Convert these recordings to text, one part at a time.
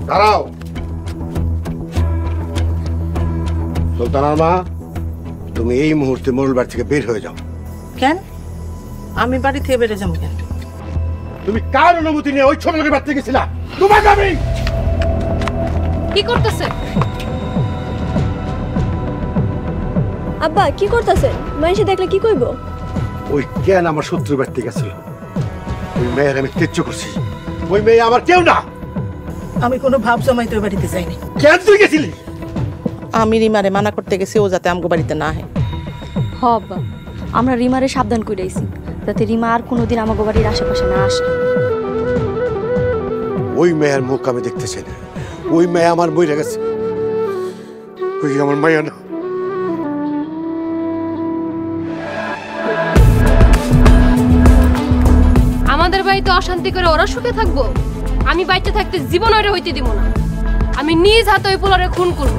দাঁড়াও। সুলতানার মা, তুমি এই মুহূর্তে মোড়ল বাড়ি থেকে বের হয়ে যাও। কেন? আমি বাড়ি থেকে বেরিয়ে যাবো কেন? তুমি কার অনুমতি নিয়ে ওই ছোট লোকের বাড়ি থেকে গেছিলা? তোমাকে আমি কি করতেছে? আব্বা কি করতেছেন? মানুষে দেখলে কি কইব? ওই কেন আমার শত্রু বাড়ি থেকে গেছিল? ওই মেয়ের আমি তেজ্য করছি। ওই মেয়ে আমার কেউ না। আমি কোনো ভাব জমাইতে ওই বাড়িতে যাইনি। কেন তুই গেছিলি? আমি রিমারে মানা করতে গেছি ও যাতে আমগো বাড়িতে না আহে। হ আব্বা, আমরা রিমারে সাবধান কইরাইছি যাতে রিমা আর কোনোদিন আমাগো বাড়ির আশেপাশে না আসে। ওই মেয়ের মুখ আমি দেখতেছি না। ওই মেয়ে আমার বইরা গেছে। ওই আমার মায়া না। আমাদের বাড়িতে অশান্তি করে ওরা সুখে থাকবো? আমি বাড়িতে থাকতে জীবন ওরে হইতে দিব না। আমি নিজ হাতে ওই পোলারে খুন করব।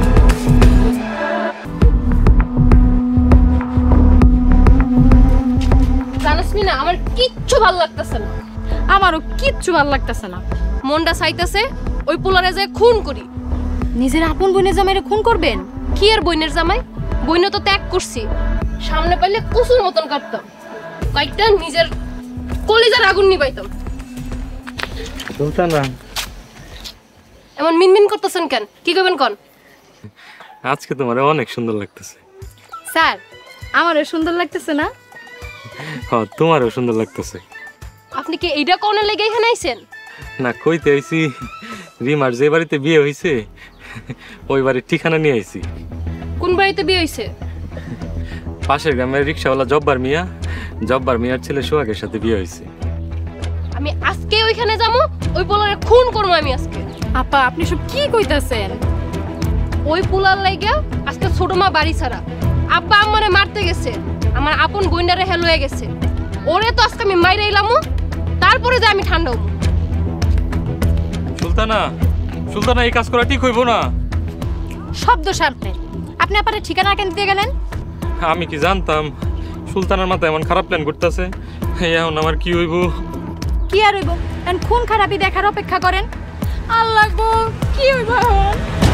জানিস না, আমার কিচ্ছু ভালো লাগতেছে না। আমারও কিচ্ছু ভালো লাগতেছে না। মনটা চাইতেছে ওই পোলারে যে খুন করি। নিজের আপন বোনের জামাইরে খুন করবেন? কি আর বোনের জামাই? বইনে তো ত্যাগ করছি। সামনে পাইলে কুসুর মতন কাটতাম, কয়েকটা নিজের কলিজার আগুন নিবাইতাম। সুলতানা, এমন মিনমিন করতেছেন কেন? কি করবেন কোন? আজকে তোমার অনেক সুন্দর লাগতেছে। স্যার, আমারও সুন্দর লাগতেছে না? হ্যাঁ, তোমারও সুন্দর লাগতেছে। আপনি কি এইটা কোনে লেগে এখানে আইছেন? না, কইতে আইছি রিমার যে বাড়িতে বিয়ে হয়েছে ওই বাড়ির ঠিকানা নিয়ে আইছি। কোন বাড়িতে বিয়ে হইছে? পাশের গ্রামের রিক্সাওয়ালা জব্বার মিয়ার ছেলে সোহাগের সাথে বিয়ে হয়েছে। আমি আজকে ওইখানে যাবো, ওই পোলারে খুন করবো আমি আজকে। আপা, আপনি সব কি কইতাছেন? ওই পোলার লাইগা আজকে ছোট মা বাড়ি ছাড়া। আব্বা আমারে মারতে গেছে, আমার আপন বইন্ডারে হেল হয়ে গেছে। ওরে তো আজকে আমি মাইরে এলামু, তারপরে যে আমি ঠান্ডা হবো। সুলতানা, এই কাজ করা ঠিক হইব না। শব্দ সামনে আপনি আপনার ঠিকানা কেন দিয়ে গেলেন? আমি কি জানতাম সুলতানার মাথায় এমন খারাপ প্ল্যান করতেছে? এখন আমার কি হইব? কি আর হইব? এখন খুন খারাপি দেখার অপেক্ষা করেন। আল্লাহ গো, কি হইব এখন?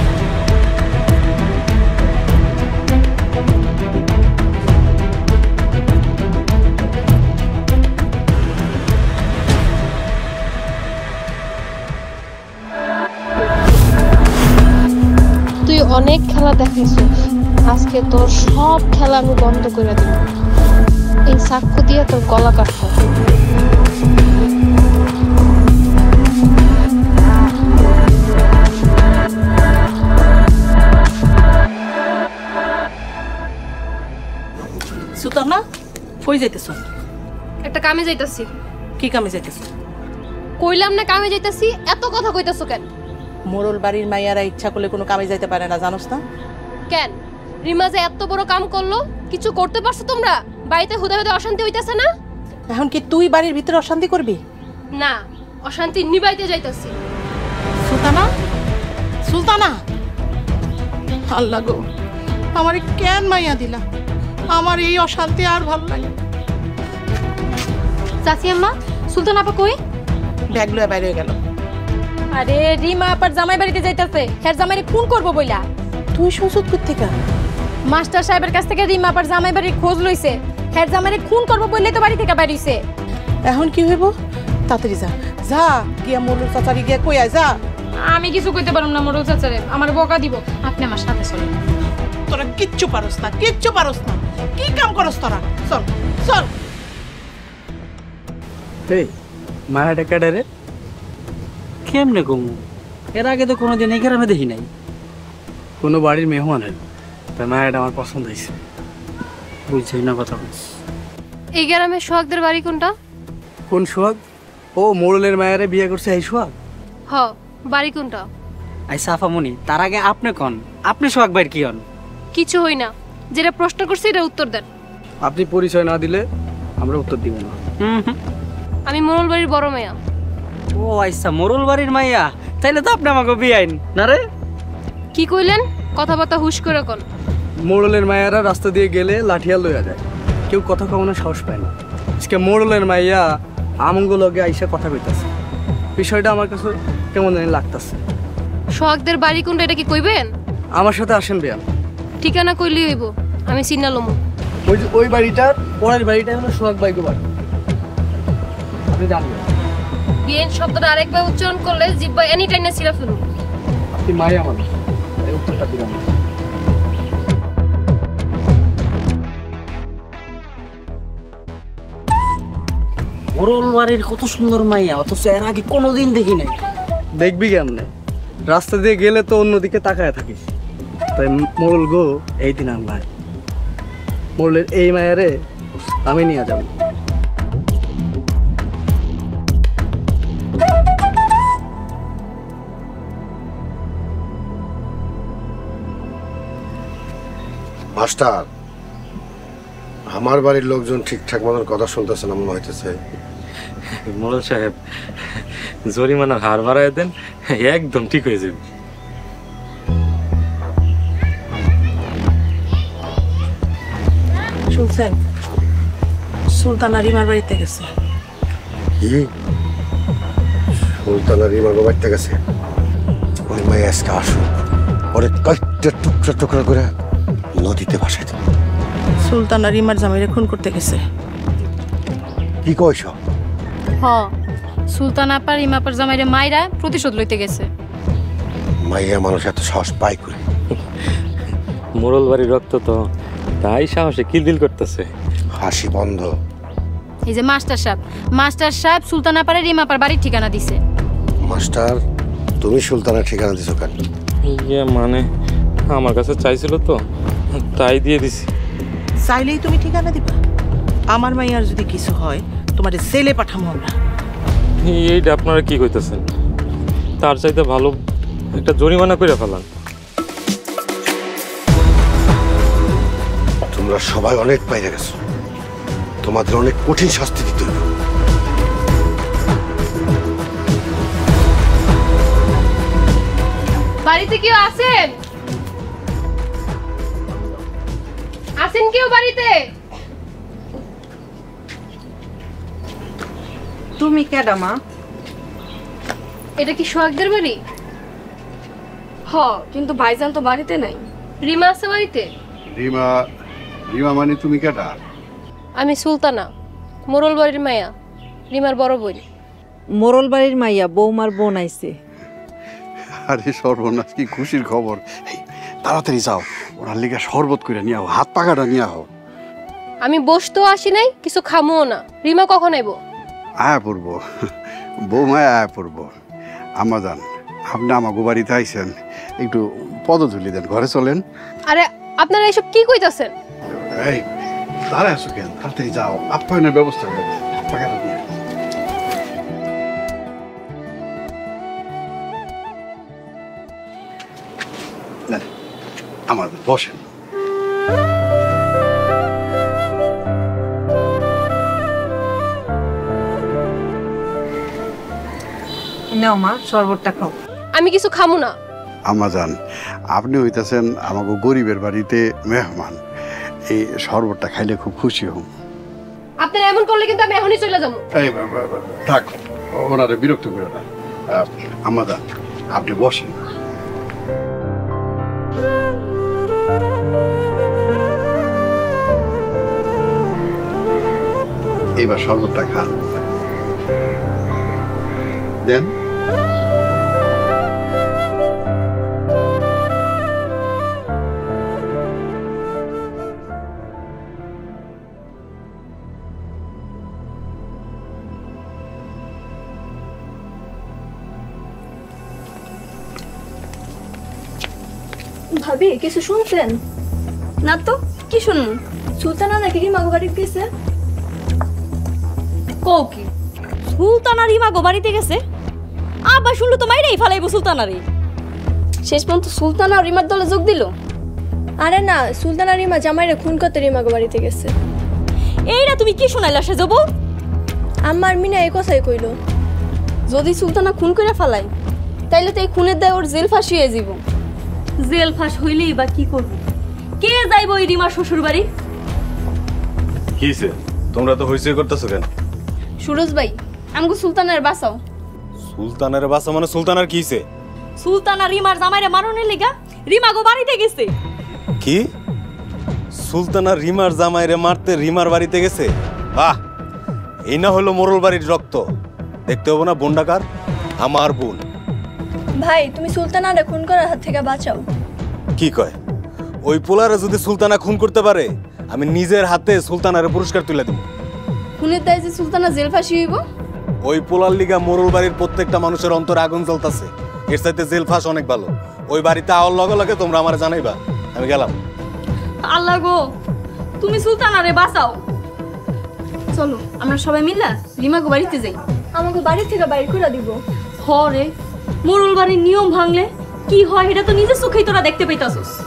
তুই অনেক খেলা দেখিস, আজকে তোর সব খেলা আমি বন্ধ করে দেব। এই সাক্ষ্য দিয়ে তোর গলা কাটবো। সুলতানা, কই যাইতেছ? একটা কামে যাইতাছি। কি কামে যাইতেছ? কইলাম না কামে যাইতাছি, এত কথা কইতাছো কেন? মোড়ল বাড়ির মাইয়ারা ইচ্ছা করলে কোনো কামে যাইতে পারে না, জানোস না? কেন রিমা যে এত বড় কাম করলো, কিছু করতে পারছো তোমরা? বাড়িতে হুদা হুদা অশান্তি হইতাছে না? এখন কি তুই বাড়ির ভিতরে অশান্তি করবি? না, অশান্তি নিবাইতে যাইতাছি। সুলতানা, আল্লাহ গো, আমারে কেন মাইয়া দিলা? আমার এই অশান্তি আর ভালো লাগে। চাচি আম্মা, সুলতান আপা কই? ব্যাগ লয়ে বাইরে হয়ে গেল। আরে রিমা আপার জামাই বাড়িতে যাইতাছে, হের জামাইরে খুন করব বইলা। তুই সংসদ করতে কা? মাস্টার সাহেবের কাছ থেকে রিমা আপার জামাই বাড়ির খোঁজ লইছে, হের জামাইরে খুন করব বইলে তো বাড়ি থেকে বাইরে হইছে। এখন কি হইব? তাড়াতাড়ি যা, যা গিয়া মোড়ল চাচারি গিয়া কই আয়, যা। আমি কিছু কইতে পারুম না মোড়ল চাচারে, আমার বকা দিব। আপনি আমার সাথে চলেন। তোরা কিচ্ছু পারস না, কিচ্ছু পারস না। কি কাম করস তোরা? চল চল। এই মায়াটা কেডা রে? কেমনে কমু? এর আগে তো কোনোদিন এই গ্রামে দেখি নাই। কোনো বাড়ির মেহমান হল, তাই মায়াটা আমার পছন্দ হয়েছে। বুঝছি না কথা বলছি। এই গ্রামের সোহাগদের বাড়ি কোনটা? কোন সোহাগ? ও মোড়লের মায়ারে বিয়ে করছে এই সোহাগ? হ, বাড়ি কোনটা? আই সাফামণি, তার আগে আপনি কন, আপনি সোহাগ ভাইয়ের কি হন? কিছু হই না, যেটা প্রশ্ন করছি এটা উত্তর দেন। আপনি পরিচয় না দিলে আমরা উত্তর দিব না। আমি মোড়ল বাড়ির বড় মেয়া। ও আচ্ছা, মোড়ল বাড়ির মাইয়া, তাইলে তো আপনি আমাকে বিয়ে আইন না রে? কি কইলেন? কথাবার্তা হুশ করে কোন। মোড়লের মায়ারা রাস্তা দিয়ে গেলে লাঠিয়া লইয়া যায়, কেউ কথা কখনো সাহস পায় না। আজকে মোড়লের মাইয়া আমঙ্গ লগে আইসা কথা কইতাছে, বিষয়টা আমার কাছে কেমন জানি লাগতেছে। সোহাগদের বাড়ি কোনটা এটা কি কইবেন? আমার সাথে আসেন বেয়ান। ঠিকানা কইলি হইব, আমি চিনালমু। ওই যে ওই বাড়িটার পরের বাড়িটা হলো সোহাগ বাইগো বাড়ি, আপনি জানবেন। বিয়েন শব্দটা আরেকবার উচ্চারণ করলে জিব্বা এনি টাইম ছিঁড়া ফেলুন। আপনি মায়া মানুষ, এই উত্তরটা দিলাম। মোরল বাড়ির কত সুন্দর মাইয়া, অথচ এর আগে কোনোদিন দেখি নাই। দেখবি কেমনে, রাস্তা দিয়ে গেলে তো অন্যদিকে তাকায় থাকিস। তাই মোরল গো, এই দিন আর নাই। মোরলের এই মায়ারে আমি নিয়ে যাব। মাস্টার, আমার বাড়ির লোকজন ঠিকঠাক মতন কথা শুনতেছে না মনে হইতেছে। মোড়ল সাহেব, জরিমানার হার বাড়ায় দেন, একদম ঠিক হয়ে যাবে। শুনছেন, সুলতানা রিমার বাড়িতে গেছে। কি সুলতানা রিমা বাড়িতে গেছে? ওই মেয়ে আজকে আসুক, ওরে কয়েকটা টুকরা টুকরা করে নদীতে ভাসাই দেব। সুলতানা রিমার জামাইরে খুন করতে গেছে। কি কইস? হ, সুলতান আপা রিমাপার জামাইরে মাইরা প্রতিশোধ লইতে গেছে। মাইয়া মানুষ এত সাহস পায় করে? মোড়ল বাড়ির রক্ত তো, তাই সাহসে কিলবিল করতেছে। হাসি বন্ধ। এই যে মাস্টার সাহেব সুলতান আপারে রিমাপার বাড়ির ঠিকানা দিছে। মাস্টার, তুমি সুলতানের ঠিকানা দিছো কেন? ইয়ে মানে আমার কাছে চাইছিল তো, তাই দিয়ে দিছি। চাইলেই তুমি ঠিকানা দিবা? আমার মাইয়ার যদি কিছু হয় তোমার জেলে পাঠাবো আমরা। এইটা আপনারা কি কইতেছেন? তার চাইতে ভালো একটা জরিমানা করে ফেলান। তোমরা সবাই অনেক বাইরে গেছো, তোমাদের অনেক কঠিন শাস্তি দিতে হবে। বাড়িতে কেউ আছেন? আছেন কেউ বাড়িতে? তুমি কেডা মা? এটা কি সোহাগদের বাড়ি? হ, কিন্তু ভাইজান তো বাড়িতে নাই। রিমা আছে বাড়িতে? রিমা মানে তুমি কেটা? আমি সুলতানা, মোরল বাড়ির মায়া, রিমার বড় বোন। মোরল বাড়ির মাইয়া বৌমার বোন আইছে। আরে সর্বনাশ, কি খুশির খবর! এই তাড়াতাড়ি যাও, ওনার লিগে শরবত করে নিয়ে আও, হাত পাকাটা নিয়ে আও। আমি বসতেও আসি নাই, কিছু খামুও না। রিমা কখন আইব? আয়া পড়বো, বৌমায় আয়া পড়বো। আম্মা যান, আপনি আমাকে বাড়িতে আইছেন, একটু পদধূলি দেন, ঘরে চলেন। আরে আপনারা এসব কি কইতাছেন? এই দাঁড়ায় আছো কেন? তাড়াতাড়ি যাও, আপ্যায়নের ব্যবস্থা করো, হাত পাকাটা নিয়ে। নেন, আমাদের বসেন। নাও মা, শরবতটা খাও। আমি কিছু খামু না। আম্মা যান, আপনি হইতেছেন আমাকে গরিবের বাড়িতে মেহমান, এই শরবতটা খাইলে খুব খুশি হম। আপনারা এমন করলে কিন্তু আমি এখনই চলে যাবো। এই থাক, ওনারে বিরক্ত করে না। আম্মা যান, আপনি বসেন। এইবার শরবতটা খান, দেন। ভাবি, কিছু শুনছেন? না তো, কি শুনবো? সুলতানা নাকি রিমা বাড়িতে গেছে। কও কি? সুলতানা রিমা বাড়িতে গেছে? আবার শুনলো তো মাইরেই ফালাইবো সুলতানারে। শেষ পর্যন্ত সুলতানা রিমার দলে যোগ দিল। আরে না, সুলতানা রিমা জামাইরে খুন করতে রিমাকে বাড়িতে গেছে। এইটা তুমি কি শোনাইলা সে যাব? আমার মিনা এই কথাই কইল। যদি সুলতানা খুন করে ফেলাই, তাইলে তো এই খুনের দায় ওর জেল ফাঁসি হয়ে যাব। জেল ফাঁস হইলেই বা কি করব? কে যাইব ওই রিমার শ্বশুর বাড়ি? কিছে তোমরা তো হইচই করতেছো কেন? সুরজ ভাই, আমগো সুলতানের বাঁচাও। সুলতানের বাসা মানে সুলতানার কি হইছে? সুলতানা রিমার জামাইরে মারনের লিগা রিমা গো বাড়িতে গেছে। কি সুলতানা রিমার জামাইরে মারতে রিমার বাড়িতে গেছে? বাহ, এই না হলো মোরল বাড়ির রক্ত। দেখতে হবো না বোন ডাকার? আমার বোন। ভাই তুমি সুলতানারে খুন করার হাত থেকে বাঁচাও। কি কয়? ওই পোলারে যদি সুলতানা খুন করতে পারে আমি নিজের হাতে সুলতানারে পুরস্কার তুলে দেব। খুনের দায় যে সুলতানা জেল ফাঁসি হইব। ওই পোলার লিগা মোরল বাড়ির প্রত্যেকটা মানুষের অন্তরে আগুন জ্বলতাছে। এর চাইতে জেল ফাঁস অনেক ভালো। ওই বাড়িতে আওয়ার লগে লগে তোমরা আমার জানাইবা। আমি গেলাম। আল্লাহ গো, তুমি সুলতানারে বাঁচাও। চলো আমরা সবাই মিল্লা রিমা গো বাড়িতে যাই। আমাকে বাড়ি থেকে বাইর করে দিব। হরে মোরল বাড়ির নিয়ম ভাঙলে কি হয় এটা তো নিজের চোখেই তোরা দেখতে পাইতাছস।